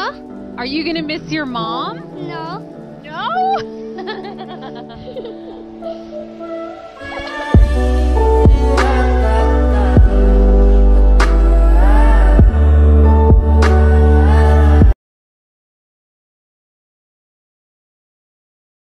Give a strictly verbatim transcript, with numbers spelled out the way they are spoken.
Yeah. Are you gonna miss your mom? No. No?